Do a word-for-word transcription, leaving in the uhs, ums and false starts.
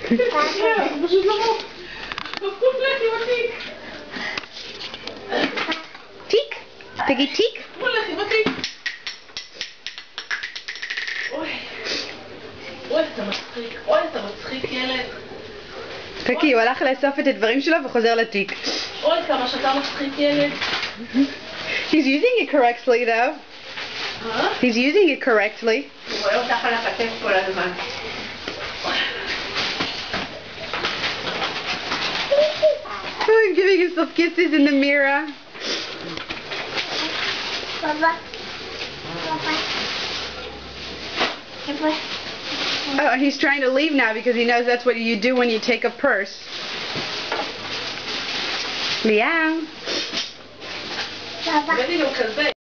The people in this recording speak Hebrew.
פשוט לא. תיק? תגיד תיק? הוא הולך עם התיק. אוי. אוי, אתה מצחיק. אוי, אתה מצחיק, ילד. חכי, הוא הלך לאסוף את הדברים שלו וחוזר לתיק. אוי, כמה שאתה מצחיק, ילד. He's using it correctly though. אה? He's using it correctly. הוא רואה אותך על הכתף כל הזמן. Oh, he's giving himself kisses in the mirror. Papa. Papa. Papa. Oh, he's trying to leave now because he knows that's what you do when you take a purse. Meow. Papa. הבאתי לו כזה.